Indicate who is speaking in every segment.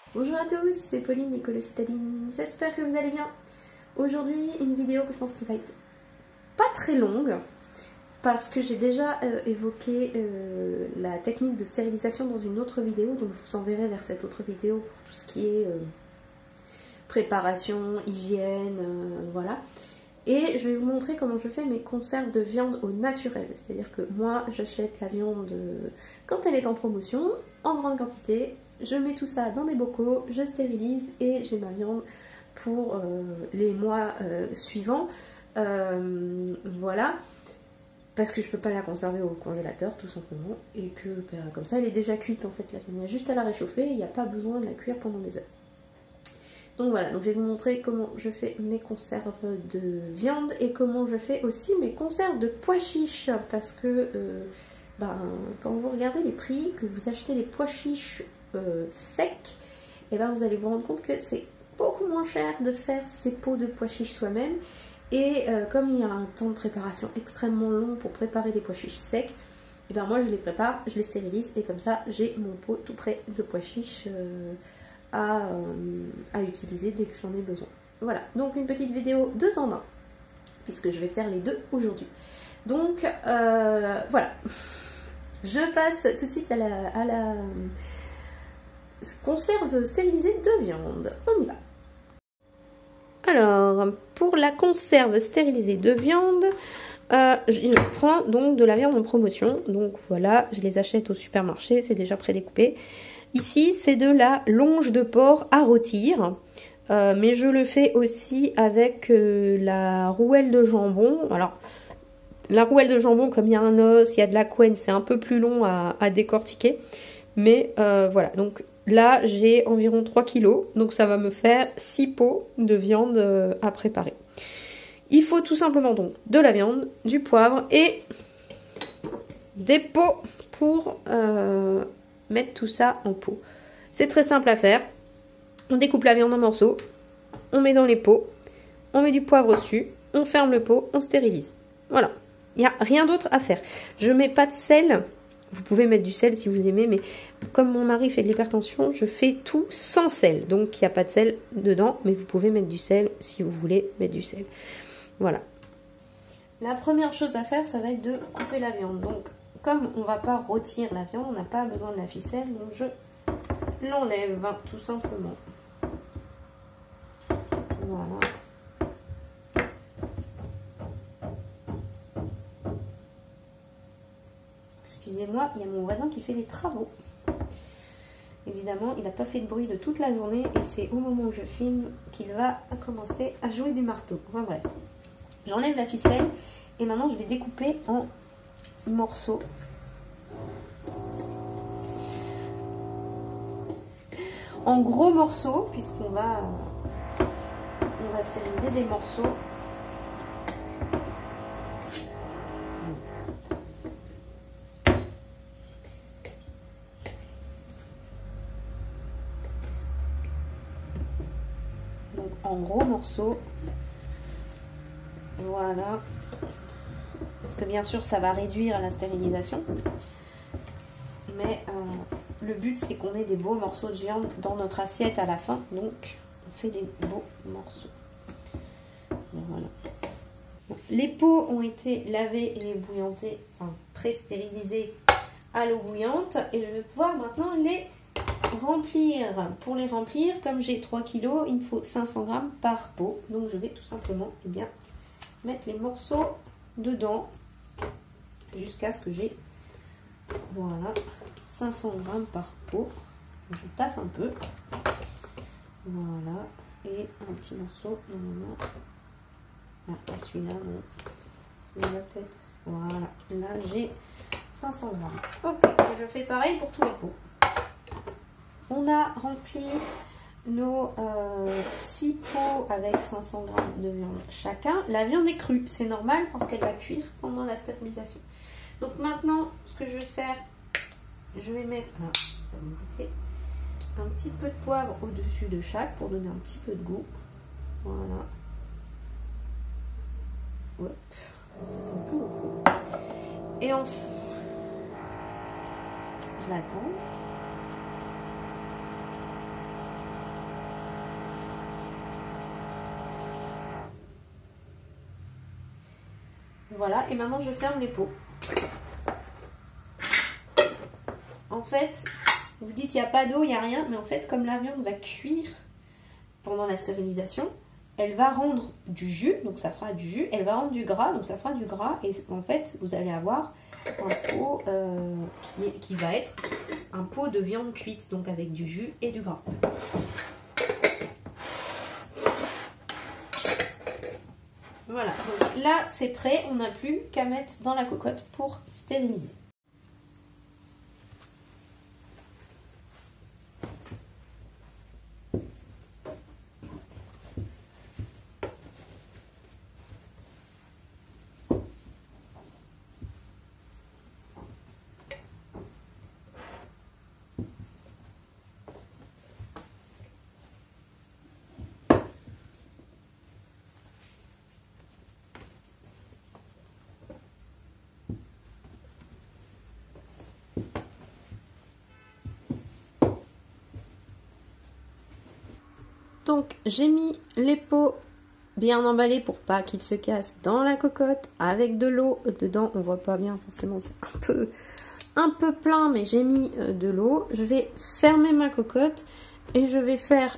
Speaker 1: Bonjour à tous, c'est Pauline Nicolas-Citadine, j'espère que vous allez bien. Aujourd'hui, une vidéo que je pense qu'il va être pas très longue, parce que j'ai déjà évoqué la technique de stérilisation dans une autre vidéo, donc je vous enverrai vers cette autre vidéo pour tout ce qui est préparation, hygiène, voilà. Et je vais vous montrer comment je fais mes conserves de viande au naturel, c'est-à-dire que moi j'achète la viande quand elle est en promotion, en grande quantité, je mets tout ça dans des bocaux, je stérilise et j'ai ma viande pour les mois suivants, voilà. Parce que je peux pas la conserver au congélateur tout simplement et que comme ça elle est déjà cuite en fait la viande. Il y a juste à la réchauffer, il n'y a pas besoin de la cuire pendant des heures. Donc voilà, donc je vais vous montrer comment je fais mes conserves de viande et comment je fais aussi mes conserves de pois chiches. Parce que quand vous regardez les prix, que vous achetez les pois chiches secs, et vous allez vous rendre compte que c'est beaucoup moins cher de faire ces pots de pois chiches soi-même. Et comme il y a un temps de préparation extrêmement long pour préparer des pois chiches secs, et moi je les prépare, je les stérilise et comme ça j'ai mon pot tout prêt de pois chiches à utiliser dès que j'en ai besoin. Voilà, donc une petite vidéo 2 en 1, puisque je vais faire les deux aujourd'hui. Donc voilà, je passe tout de suite à la conserve stérilisée de viande. On y va. Alors, pour la conserve stérilisée de viande, je prends donc de la viande en promotion. Donc voilà, je les achète au supermarché, c'est déjà prédécoupé. Ici, c'est de la longe de porc à rôtir, mais je le fais aussi avec la rouelle de jambon. Alors, la rouelle de jambon, comme il y a un os, il y a de la couenne, c'est un peu plus long à décortiquer. Mais voilà, donc là, j'ai environ 3 kg, donc ça va me faire 6 pots de viande à préparer. Il faut tout simplement donc de la viande, du poivre et des pots pour mettre tout ça en pot. C'est très simple à faire. On découpe la viande en morceaux, on met dans les pots, on met du poivre dessus, on ferme le pot, on stérilise. Voilà, il n'y a rien d'autre à faire. Je mets pas de sel. Vous pouvez mettre du sel si vous aimez, mais comme mon mari fait de l'hypertension, je fais tout sans sel. Donc il n'y a pas de sel dedans, mais vous pouvez mettre du sel si vous voulez mettre du sel. Voilà. La première chose à faire, ça va être de couper la viande. Donc comme on ne va pas rôtir la viande, on n'a pas besoin de la ficelle, donc je l'enlève tout simplement. Voilà. Excusez-moi, il y a mon voisin qui fait des travaux. Évidemment, il n'a pas fait de bruit de toute la journée et c'est au moment où je filme qu'il va commencer à jouer du marteau. Enfin bref, j'enlève la ficelle et maintenant je vais découper en morceaux. En gros morceaux, puisqu'on va stériliser des morceaux. En gros morceaux, voilà, parce que bien sûr ça va réduire à la stérilisation, mais le but c'est qu'on ait des beaux morceaux de viande dans notre assiette à la fin, donc on fait des beaux morceaux. Voilà. Les pots ont été lavés et ébouillantés, enfin pré-stérilisés à l'eau bouillante, et je vais pouvoir maintenant les remplir. Pour les remplir, comme j'ai 3 kg, il me faut 500 g par pot. Donc je vais tout simplement mettre les morceaux dedans jusqu'à ce que j'ai, voilà, 500 g par pot. Je tasse un peu, voilà, et un petit morceau normalement. Ah, celui-là, bon, celui-là peut-être, voilà, là j'ai 500 g. Ok, et je fais pareil pour tous les pots. On a rempli nos 6 pots avec 500 g de viande chacun. La viande est crue, c'est normal parce qu'elle va cuire pendant la stérilisation. Donc maintenant, ce que je vais faire, je vais mettre un petit peu de poivre au-dessus de chaque pour donner un petit peu de goût. Voilà. Hop. Peut-être un peu beaucoup. Et enfin, je l'attends. Voilà, et maintenant je ferme les pots. En fait, vous dites il n'y a pas d'eau, il n'y a rien, mais en fait, comme la viande va cuire pendant la stérilisation, elle va rendre du jus, donc ça fera du jus, elle va rendre du gras, donc ça fera du gras, et en fait, vous allez avoir un pot qui va être un pot de viande cuite, donc avec du jus et du gras. Voilà, donc là c'est prêt, on n'a plus qu'à mettre dans la cocotte pour stériliser. Donc j'ai mis les pots bien emballés pour pas qu'ils se cassent dans la cocotte avec de l'eau dedans. On voit pas bien forcément, c'est un peu plein, mais j'ai mis de l'eau. Je vais fermer ma cocotte et je vais fermer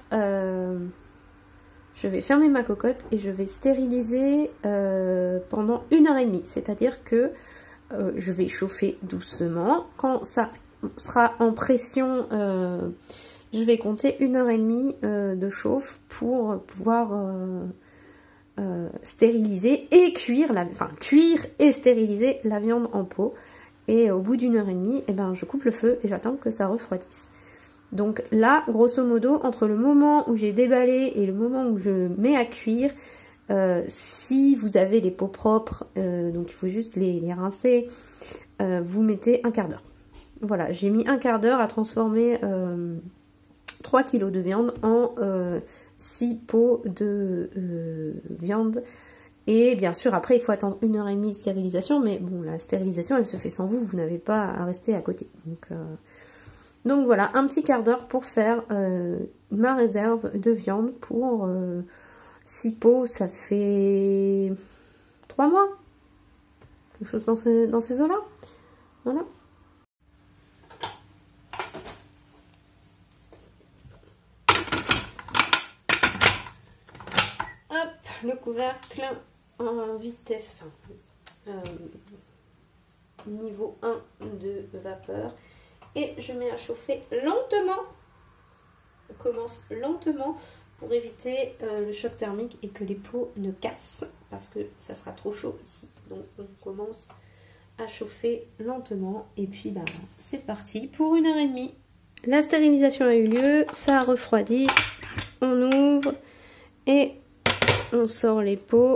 Speaker 1: ma cocotte et je vais stériliser pendant 1h30. C'est-à-dire que je vais chauffer doucement. Quand ça sera en pression, je vais compter 1h30 de chauffe pour pouvoir stériliser et cuire et stériliser la viande en pot. Et au bout d'1h30, eh ben, je coupe le feu et j'attends que ça refroidisse. Donc là, grosso modo, entre le moment où j'ai déballé et le moment où je mets à cuire, si vous avez les pots propres, donc il faut juste les rincer, vous mettez un quart d'heure. Voilà, j'ai mis un quart d'heure à transformer 3 kg de viande en 6 pots de viande. Et bien sûr, après, il faut attendre 1h30 de stérilisation. Mais bon, la stérilisation, elle se fait sans vous. Vous n'avez pas à rester à côté. Donc voilà, un petit quart d'heure pour faire ma réserve de viande pour 6 pots. Ça fait 3 mois. Quelque chose dans ces eaux-là. Voilà. Le couvercle en vitesse, niveau 1 de vapeur, et je mets à chauffer lentement. On commence lentement pour éviter le choc thermique et que les pots ne cassent parce que ça sera trop chaud ici. Donc on commence à chauffer lentement et puis c'est parti pour 1h30. La stérilisation a eu lieu, ça a refroidi, on ouvre et on sort les pots.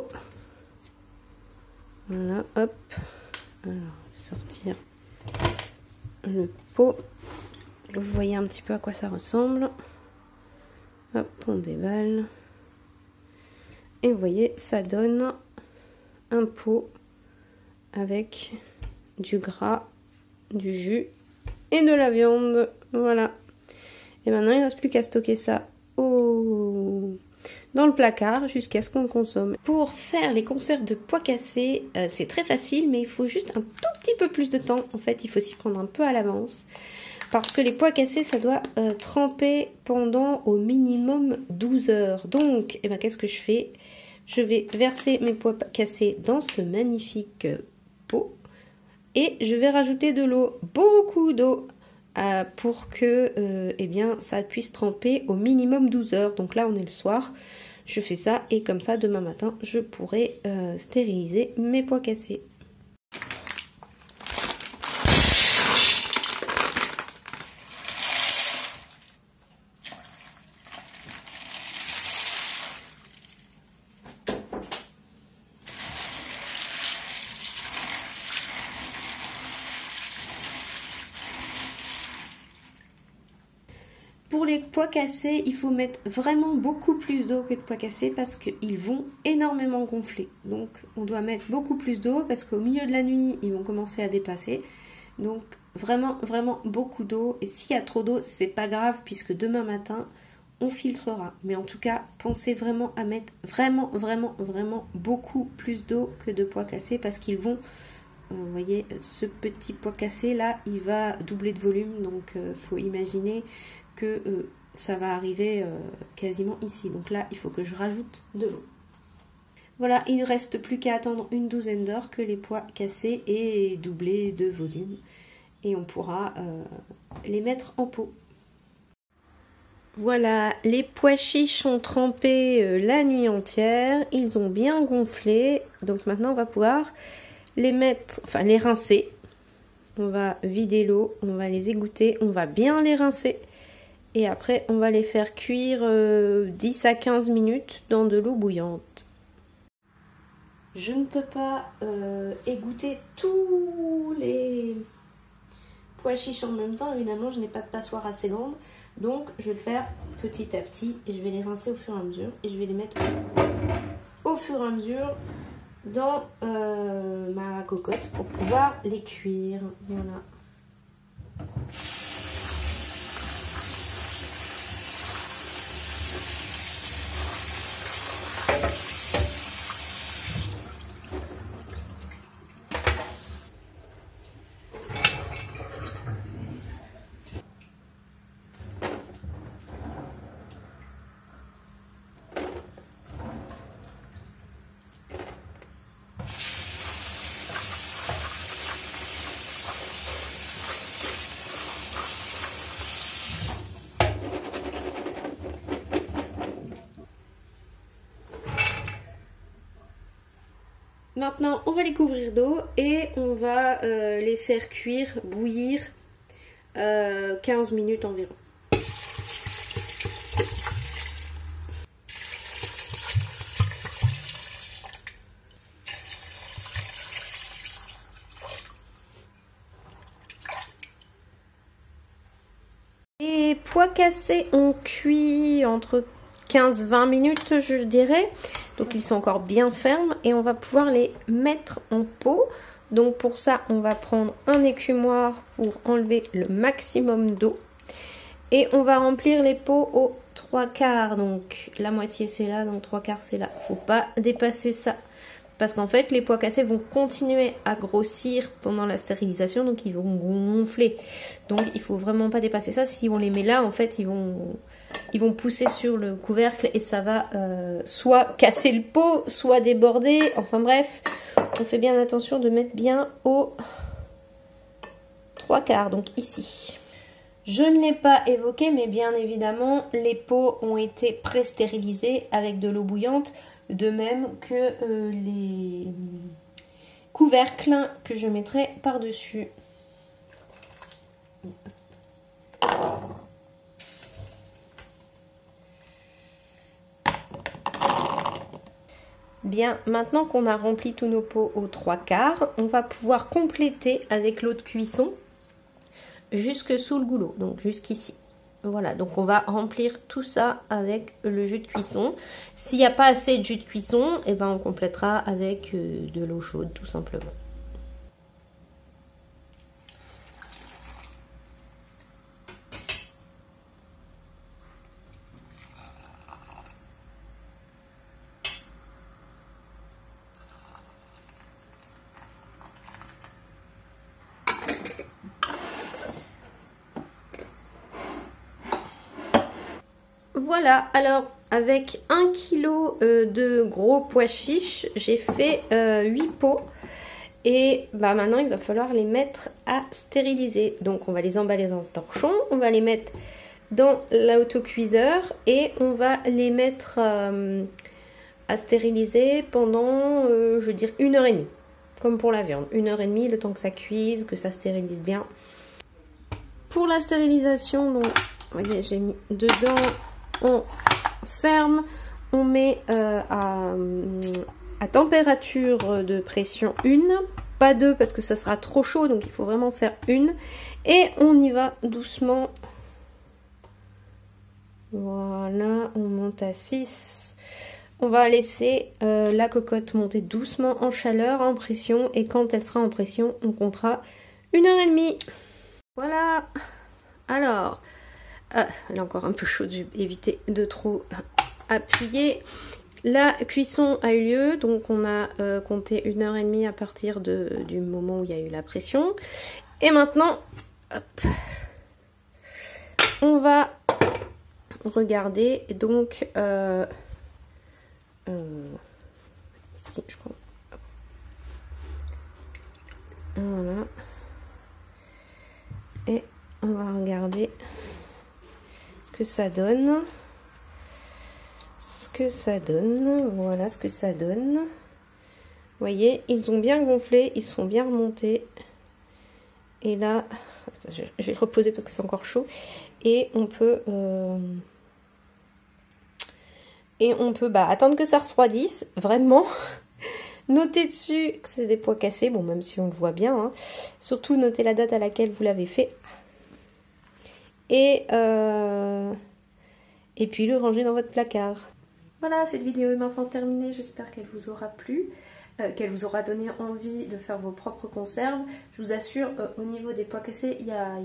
Speaker 1: Voilà, hop. Alors, sortir le pot. Vous voyez un petit peu à quoi ça ressemble. Hop, on déballe. Et vous voyez, ça donne un pot avec du gras, du jus et de la viande. Voilà. Et maintenant, il ne reste plus qu'à stocker ça dans le placard jusqu'à ce qu'on le consomme. Pour faire les conserves de pois cassés, c'est très facile, mais il faut juste un tout petit peu plus de temps. En fait, il faut s'y prendre un peu à l'avance. Parce que les pois cassés, ça doit tremper pendant au minimum 12 heures. Donc, qu'est-ce que je fais? Je vais verser mes pois cassés dans ce magnifique pot. Et je vais rajouter de l'eau, beaucoup d'eau, pour que ça puisse tremper au minimum 12 heures. Donc là, on est le soir. Je fais ça et comme ça, demain matin, je pourrai stériliser mes pois cassés. Pour les pois cassés, il faut mettre vraiment beaucoup plus d'eau que de pois cassés parce qu'ils vont énormément gonfler. Donc on doit mettre beaucoup plus d'eau parce qu'au milieu de la nuit, ils vont commencer à dépasser. Donc vraiment, vraiment beaucoup d'eau. Et s'il y a trop d'eau, c'est pas grave puisque demain matin, on filtrera. Mais en tout cas, pensez vraiment à mettre vraiment beaucoup plus d'eau que de pois cassés parce qu'ils vont, vous voyez, ce petit pois cassé là, il va doubler de volume. Donc, faut imaginer que ça va arriver quasiment ici. Donc là, il faut que je rajoute de l'eau. Voilà, il ne reste plus qu'à attendre une douzaine d'heures que les pois cassés aient doublé de volume. Et on pourra les mettre en pot. Voilà, les pois chiches ont trempé la nuit entière. Ils ont bien gonflé. Donc maintenant, on va pouvoir les mettre, enfin les rincer. On va vider l'eau, on va les égoutter, on va bien les rincer. Et après, on va les faire cuire 10 à 15 minutes dans de l'eau bouillante. Je ne peux pas égoutter tous les pois chiches en même temps. Évidemment, je n'ai pas de passoire assez grande. Donc, je vais le faire petit à petit et je vais les rincer au fur et à mesure. Et je vais les mettre au fur et à mesure dans ma cocotte pour pouvoir les cuire. Voilà. Maintenant, on va les couvrir d'eau et on va les faire cuire, bouillir 15 minutes environ. Les pois cassés ont cuit entre 15-20 minutes, je dirais. Donc ils sont encore bien fermes et on va pouvoir les mettre en pot. Donc pour ça, on va prendre un écumoire pour enlever le maximum d'eau. Et on va remplir les pots aux 3/4. Donc la moitié c'est là, donc 3/4 c'est là. Faut pas dépasser ça. Parce qu'en fait, les pois cassés vont continuer à grossir pendant la stérilisation, donc ils vont gonfler. Donc il faut vraiment pas dépasser ça. Si on les met là, en fait, ils vont pousser sur le couvercle et ça va soit casser le pot, soit déborder. Enfin bref, on fait bien attention de mettre bien aux 3/4, donc ici. Je ne l'ai pas évoqué, mais bien évidemment, les pots ont été pré-stérilisés avec de l'eau bouillante. De même que les couvercles que je mettrai par-dessus. Bien, maintenant qu'on a rempli tous nos pots aux 3/4, on va pouvoir compléter avec l'eau de cuisson jusque sous le goulot, donc jusqu'ici. Voilà, donc on va remplir tout ça avec le jus de cuisson. S'il n'y a pas assez de jus de cuisson, eh ben on complétera avec de l'eau chaude tout simplement. Voilà, alors avec 1 kg de gros pois chiches, j'ai fait 8 pots. Et bah maintenant il va falloir les mettre à stériliser. Donc on va les emballer dans un torchon, on va les mettre dans l'autocuiseur et on va les mettre à stériliser pendant, je veux dire, 1h30. Comme pour la viande, 1h30, le temps que ça cuise, que ça stérilise bien. Pour la stérilisation, donc, vous voyez, j'ai mis dedans... On ferme, on met à température de pression 1, pas 2 parce que ça sera trop chaud, donc il faut vraiment faire 1. Et on y va doucement. Voilà, on monte à 6. On va laisser la cocotte monter doucement en chaleur, en pression. Et quand elle sera en pression, on comptera 1h30. Voilà. Alors... Ah, elle est encore un peu chaude, j'ai évité de trop appuyer. La cuisson a eu lieu, donc on a compté 1h30 à partir du moment où il y a eu la pression. Et maintenant, hop, on va regarder, donc ici je crois. Voilà. Et on va regarder ce que ça donne. Voilà ce que ça donne. Vous voyez, ils ont bien gonflé, ils sont bien remontés. Et là, je vais reposer parce que c'est encore chaud. Et on peut attendre que ça refroidisse, vraiment. Notez dessus que c'est des pois cassés, bon même si on le voit bien. Hein. Surtout notez la date à laquelle vous l'avez fait. Et puis le ranger dans votre placard. Voilà, cette vidéo est maintenant terminée, j'espère qu'elle vous aura plu, qu'elle vous aura donné envie de faire vos propres conserves. Je vous assure, au niveau des pois cassés, il n'y a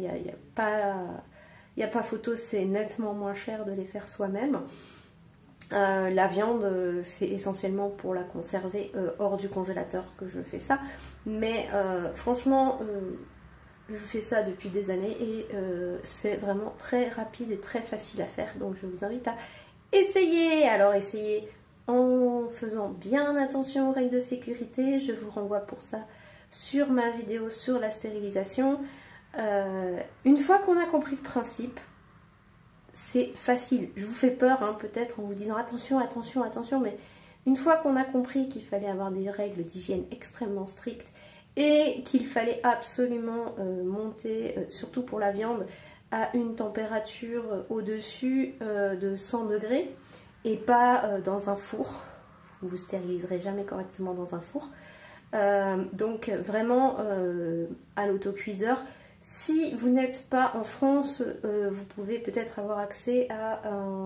Speaker 1: pas photo, c'est nettement moins cher de les faire soi-même. La viande, c'est essentiellement pour la conserver hors du congélateur que je fais ça. Mais franchement, je fais ça depuis des années et c'est vraiment très rapide et très facile à faire. Donc je vous invite à essayer. Alors essayez en faisant bien attention aux règles de sécurité. Je vous renvoie pour ça sur ma vidéo sur la stérilisation. Une fois qu'on a compris le principe, c'est facile. Je vous fais peur hein, peut-être en vous disant attention, attention, attention, mais une fois qu'on a compris qu'il fallait avoir des règles d'hygiène extrêmement strictes et qu'il fallait absolument monter, surtout pour la viande, à une température au-dessus de 100 degrés et pas dans un four. Vous ne steriliserez jamais correctement dans un four. Donc vraiment à l'autocuiseur. Si vous n'êtes pas en France, vous pouvez peut-être avoir accès à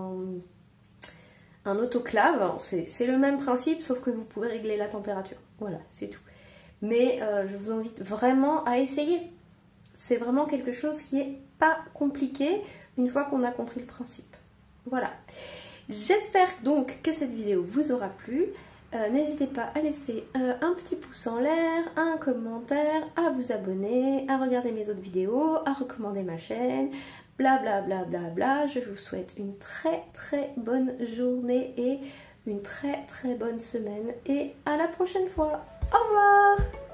Speaker 1: un autoclave. C'est le même principe, sauf que vous pouvez régler la température. Voilà, c'est tout. Mais je vous invite vraiment à essayer. C'est vraiment quelque chose qui n'est pas compliqué une fois qu'on a compris le principe. Voilà. J'espère donc que cette vidéo vous aura plu. N'hésitez pas à laisser un petit pouce en l'air, un commentaire, à vous abonner, à regarder mes autres vidéos, à recommander ma chaîne, bla bla bla bla bla. Je vous souhaite une très très bonne journée et une très très bonne semaine et à la prochaine fois. Au revoir!